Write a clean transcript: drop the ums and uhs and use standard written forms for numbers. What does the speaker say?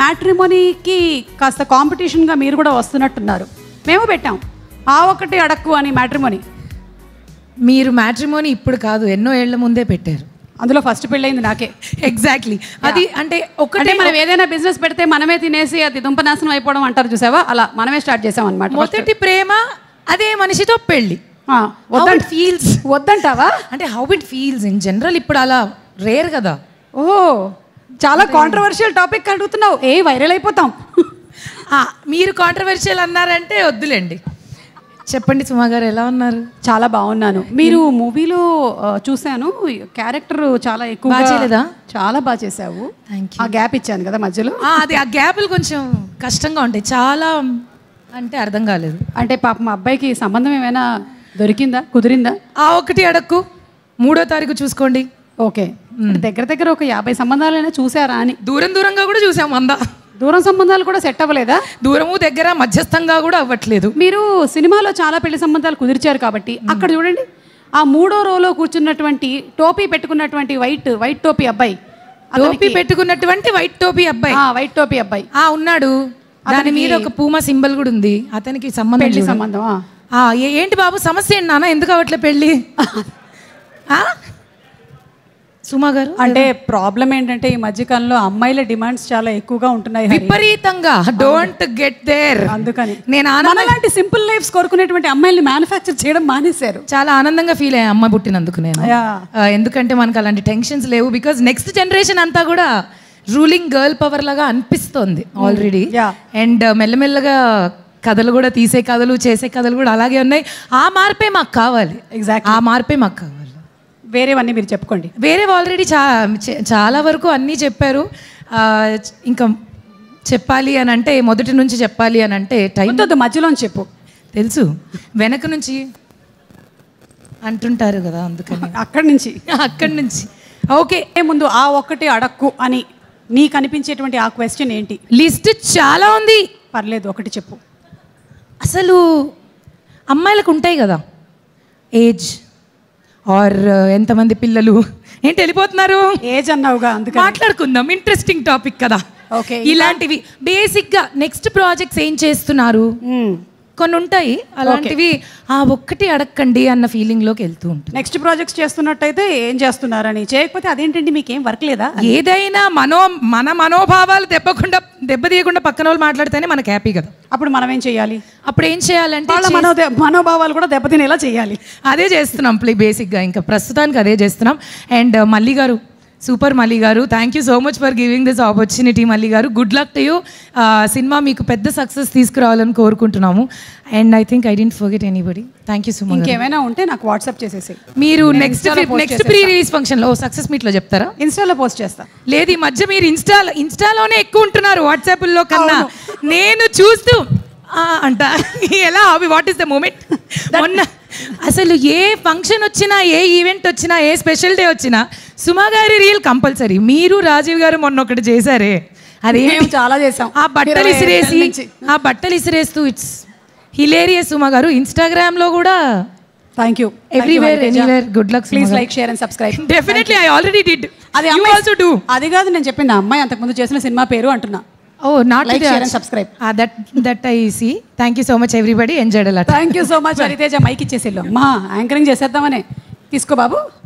మ్యాట్రిమోనీకి కాస్త కాంపిటీషన్గా మీరు కూడా వస్తున్నట్టున్నారు. మేము పెట్టాం ఆ ఒకటి అడక్కు అని మ్యాట్రిమోనీ. మీరు మ్యాట్రిమోనీ ఇప్పుడు కాదు, ఎన్నో ఏళ్ల ముందే పెట్టారు. అందులో ఫస్ట్ పెళ్ళయింది నాకే. ఎగ్జాక్ట్లీ. అది అంటే ఒకటే మనం ఏదైనా బిజినెస్ పెడితే మనమే తినేసి అది దుంపనాశనం అయిపోవడం అంటారు చూసావా, అలా మనమే స్టార్ట్ చేసాం అనమాట. మొదటి ప్రేమ అదే మనిషితో పెళ్ళి. ఫీల్స్ వద్దంటావా? అంటే how it feels in general ఇప్పుడు అలా రేర్ కదా. ఓహో, చాలా కాంట్రవర్షియల్ టాపిక్ అడుగుతున్నావు. వైరల్ అయిపోతాం. మీరు కాంట్రవర్షియల్ అన్నారంటే వద్దులేండి. చెప్పండి సుమా గారు, ఎలా ఉన్నారు? చాలా బాగున్నాను. మీరు మూవీలో చూశాను, క్యారెక్టర్ చాలా ఎక్కువ చేయలేదా? చాలా బాగా చేసావు. ఆ గ్యాప్ ఇచ్చాను కదా మధ్యలో. అది ఆ గ్యాప్లు కొంచెం కష్టంగా ఉంటాయి, చాలా అంటే అర్థం కాలేదు. అంటే పాప మా అబ్బాయికి సంబంధం ఏమైనా దొరికిందా, కుదిరిందా? ఆ ఒకటి అడక్కు 3వ తారీఖు చూసుకోండి. ఓకే, దగ్గర దగ్గర ఒక 50 సంబంధాలైనా చూసారా అని? దూరంగా కూడా చూసాం. దూరం సంబంధాలు కూడా సెట్ అవ్వలేదా? దూరము దగ్గర మధ్యస్థంగా కూడా అవ్వట్లేదు. మీరు సినిమాలో చాలా పెళ్లి సంబంధాలు కుదిర్చారు కాబట్టి అక్కడ చూడండి, ఆ 3వ రోలో కూర్చున్నటువంటి టోపీ పెట్టుకున్నటువంటి వైట్ టోపీ అబ్బాయి, టోపీ పెట్టుకున్నటువంటి వైట్ టోపీ అబ్బాయి ఉన్నాడు. దాని మీద ఒక పూమా సింబల్ కూడా ఉంది. అతనికి పెళ్లి సంబంధం. ఏంటి బాబు సమస్య ఏంటి నాన్న, ఎందుకు అవట్లే పెళ్ళి? సుమా గారు, అంటే ప్రాబ్లం ఏంటంటే ఈ మధ్యకాలంలో అమ్మాయిల డిమాండ్స్ చాలా ఎక్కువగా ఉంటున్నాయి విపరీతంగా. Don't get there. అందుకని నేను అలాంటి సింపుల్ లైఫ్స్ కోరుకునేటువంటి అమ్మాయిల్ని మ్యానుఫ్యాక్చర్ చేయడం మానేశారు. చాలా ఆనందంగా ఫీల్ అయ్యా అమ్మాయి పుట్టినందుకు నేను. ఎందుకంటే మనకు అలాంటి టెన్షన్స్ లేవు. బికాజ్ నెక్స్ట్ జనరేషన్ అంతా కూడా రూలింగ్ గర్ల్ పవర్ లాగా అనిపిస్తోంది ఆల్రెడీ. అండ్ మెల్లమెల్లగా కథలు కూడా, తీసే కథలు చేసే కథలు కూడా అలాగే ఉన్నాయి. ఆ మార్పే మాకు కావాలి. ఎగ్జాక్ట్, ఆ మార్పే మాకు కావాలి. వేరేవన్నీ మీరు చెప్పుకోండి. వేరేవి ఆల్రెడీ చాలా వరకు అన్నీ చెప్పారు. ఇంకా చెప్పాలి అని అంటే, మొదటి నుంచి చెప్పాలి అని అంటే టైం మధ్యలో చెప్పు. తెలుసు, వెనక నుంచి అంటుంటారు కదా, అందుకని అక్కడి నుంచి ఓకే. ముందు ఆ ఒక్కటి అడక్కు అని నీకు అనిపించేటువంటి ఆ క్వశ్చన్ ఏంటి? లిస్ట్ చాలా ఉంది. పర్లేదు, ఒకటి చెప్పు. అసలు అమ్మాయిలకు ఉంటాయి కదా ఏజ్, ఆర్ ఎంతమంది పిల్లలు, ఏంటి వెళ్ళిపోతున్నారు? ఏజ్ అన్నావుగా, అందుకే మాట్లాడుకుందాం. ఇంట్రెస్టింగ్ టాపిక్ కదా. ఓకే, ఇలాంటివి బేసిక్గా నెక్స్ట్ ప్రాజెక్ట్స్ ఏం చేస్తున్నారు కొన్ని ఉంటాయి. అలాంటివి ఆ ఒక్కటి అడగండి అన్న ఫీలింగ్లోకి వెళ్తూ ఉంటుంది. నెక్స్ట్ ప్రాజెక్ట్స్ చేస్తున్నట్టయితే ఏం చేస్తున్నారని, చేయకపోతే అదేంటంటే మీకేం వర్క్ లేదా? ఏదైనా మన మనోభావాలు దెబ్బతీయకుండా పక్కన వాళ్ళు మాట్లాడితేనే మనకు హ్యాపీ కదా. అప్పుడు మనం ఏం చేయాలి? అప్పుడు ఏం చేయాలంటే మనోభావాలు కూడా దెబ్బతినేలా చేయాలి. అదే చేస్తున్నాం బేసిక్గా, ఇంకా ప్రస్తుతానికి అదే చేస్తున్నాం. అండ్ మల్లి గారు, super Malli garu, thank you so much for giving this opportunity. Malli garu, good luck to you. Cinema మీకు పెద్ద సక్సెస్ తీసుకురావాలని కోరుకుంటున్నాము. And I think I don't forget anybody. Thank you so much. ఇంకేమైనా ఉంటే నాకు వాట్సాప్ చేసేసి, మీరు నెక్స్ట్ ప్రీ రిలీజ్ ఫంక్షన్లో సక్సెస్ మీట్లో చెప్తారా? ఇన్స్టాలో పోస్ట్ చేస్తా. లేదు, ఈ మధ్య మీరు ఇన్స్టాలోనే ఎక్కువ ఉంటున్నారు వాట్సాప్లో కన్నా. నేను చూస్తూ అంట ఎలా అవి, వాట్ ఈస్ ద మూమెంట్? మొన్న అసలు ఏ ఫంక్షన్ వచ్చినా, ఏ ఈవెంట్ వచ్చినా, ఏ స్పెషల్ డే వచ్చినా సుమా గారి రీల్ కంపల్సరీ. మీరు రాజీవ్ గారు మొన్న ఒకటి చేశారే, అదే చాలా చేసాం. ఆ బట్టలు ఇసిరేస్తూ ఇట్స్ హిలేరియస్. సుమా గారు ఇన్స్టాగ్రామ్లో కూడా thank you, everywhere anywhere. Good luck. Please like, share and subscribe. Definitely, I already did. అది కాదు నేను చెప్పింది, అమ్మాయి అంతకుముందు చేసిన సినిమా పేరు అంటున్నా. Oh, not like, share and subscribe. That I see. Thank you so much everybody. Enjoyed a lot. Thank you so much. Ariteja mic icheselo. Ma anchoring చేసేద్దామనే. తీసుకో బాబు.